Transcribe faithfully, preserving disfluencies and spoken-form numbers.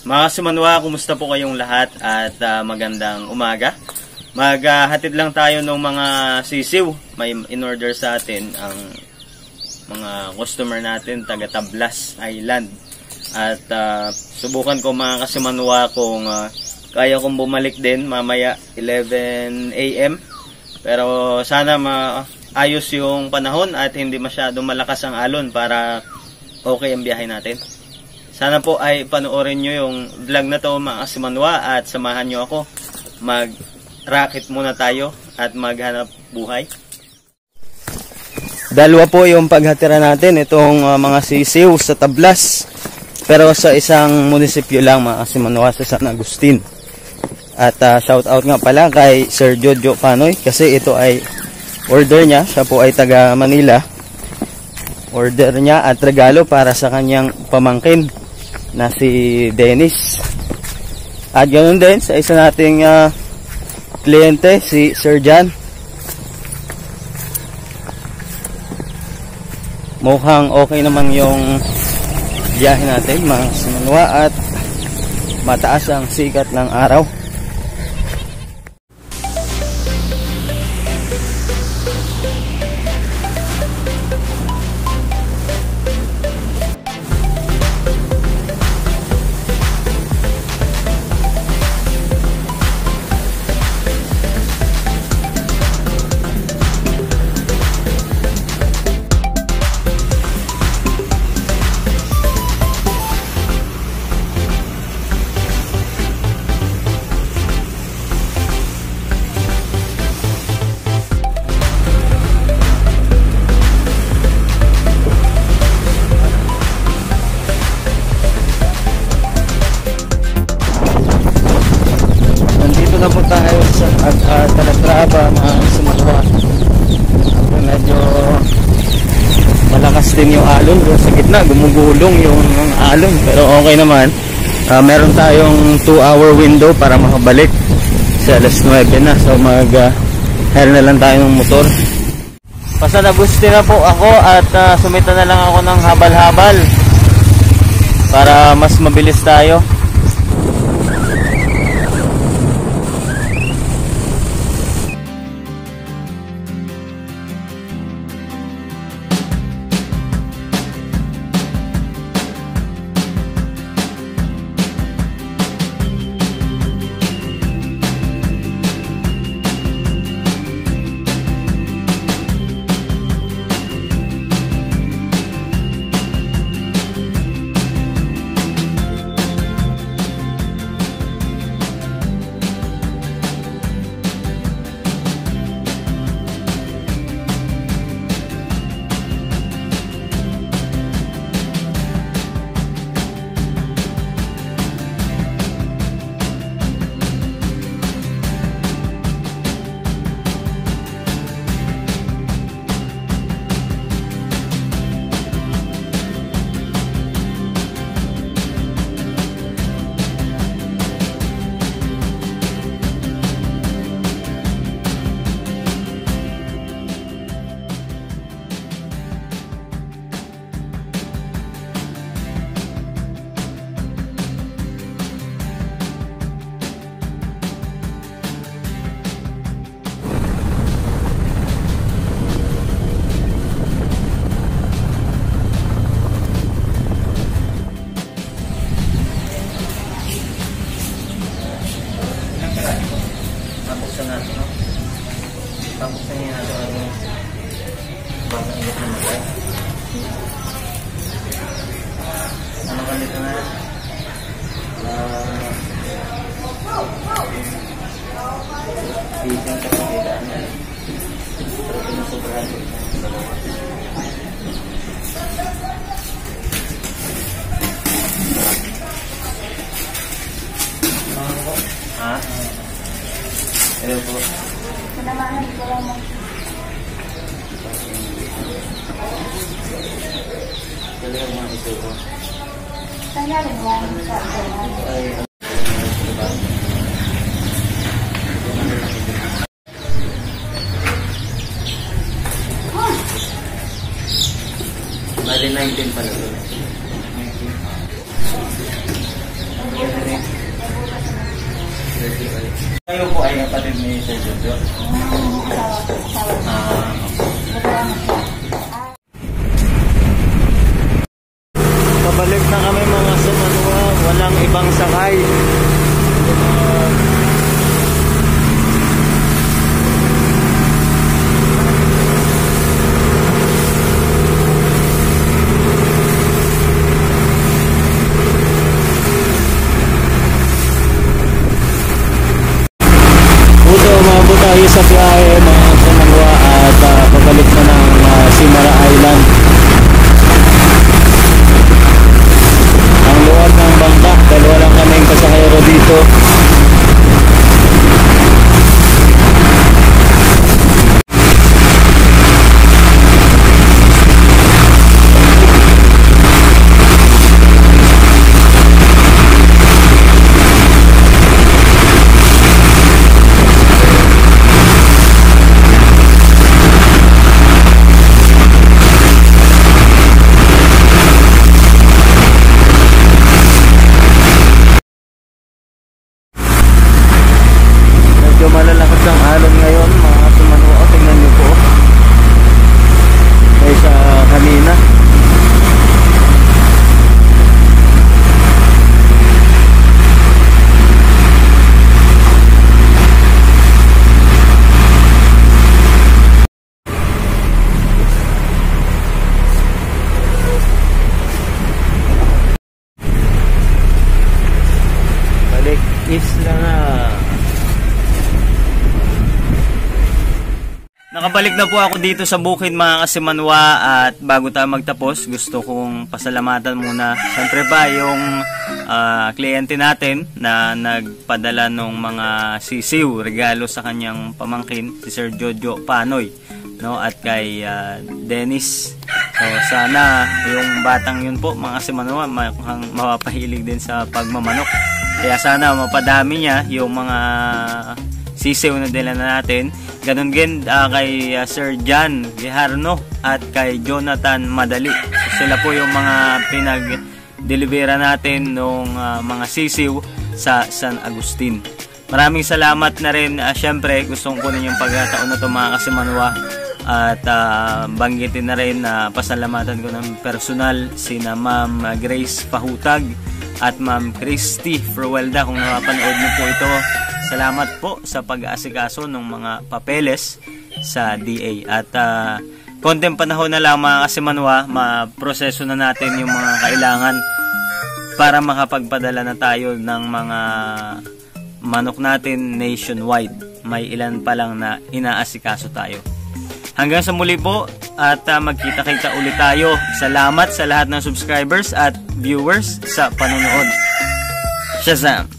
Mga kasimanwa, kumusta po kayong lahat at uh, magandang umaga. Maghatid uh, lang tayo ng mga sisiw. May in-order sa atin ang mga customer natin taga Tablas Island. At uh, subukan ko mga kasimanwa kung uh, kaya kong bumalik din mamaya eleven A M Pero sana maayos yung panahon at hindi masyadong malakas ang alon para okay ang biyahe natin. Sana po ay panoorin nyo yung vlog na to mga kasimanwa at samahan nyo ako. Mag-racket muna tayo at maghanap buhay. Dalawa po yung paghatira natin itong uh, mga sisiw sa Tablas. Pero sa isang munisipyo lang mga kasimanwa, sa San Agustin. At uh, shout out nga pala kay Sir Jojo Panoy kasi ito ay order niya. Siya po ay taga Manila. Order niya at regalo para sa kanyang pamangkin na si Dennis. At ganoon din sa isa nating uh, kliyente, si Sir Jan. Mukhang okay naman yung biyahe natin mga kasimanwa at mataas ang sikat ng araw. Na po tayo sa uh, Talatrava mga kasimanwa. Medyo malakas din yung alon doon sa gitna, gumugulong yung alon pero okay naman. Uh, meron tayong two hour window para makabalik sa alas nuwebe na, so mag uh, hire na lang tayo ng motor. San Agustin na po ako at uh, sumita na lang ako ng habal-habal para mas mabilis tayo. Tapos na yun natin ang batang ito na magay. Ano ka dito na? Isang kapagidaan na. Pero pinusobrahan ko itong dalawa. Ha? Hello po. Namahan ko lang mo. Talagang mga ito po. Kaya rin yan sa ay bali nineteen pala. nineteen. Kayo po ay kapatid ni Sir Jojo? Ah, pabalik na kami mga Sumanwa, walang ibang sakay. Uh, tayo sa biyahe mga Sumanwa at uh, pabalik na ng uh, Simara Island. Ang luwag ng bangka, dalawa lang kaming pasahero dito. Malalakas ang alon ngayon mga Sumanwa, tingnan nyo po kaysa kanina. Balik isla na. Nakabalik na po ako dito sa bukid mga Kasimanwa, at bago tayo magtapos gusto kong pasalamatan muna siyempre pa yung uh, kliyente natin na nagpadala ng mga sisiw, regalo sa kanyang pamangkin si Sir Jojo Panoy, no? At kay uh, Dennis. So sana yung batang yun po mga Kasimanwa mukhang mapapahilig din sa pagmamanok, kaya sana mapadami niya yung mga sisiw na dala na natin. Ganun din uh, kay uh, Sir John Giharno at kay Jonathan Madali. So, sila po yung mga pinag-delivera natin ng uh, mga sisiw sa San Agustin. Maraming salamat na rin. Uh, Siyempre, gustong kunin yung pagkataon na ito mga Kasimanwa. At uh, banggitin na rin na uh, pasalamatan ko ng personal sina Ma'am Grace Pahutag at Ma'am Christy Fruelda. Kung napanood niyo po ito, salamat po sa pag-aasikaso ng mga papeles sa D A. At uh, konting panahon na lang mga Kasimanwa, maproseso na natin yung mga kailangan para makapagpadala na tayo ng mga manok natin nationwide. May ilan pa lang na inaasikaso tayo. Hanggang sa muli po at uh, magkita-kita ulit tayo. Salamat sa lahat ng subscribers at viewers sa panonood. Shazam!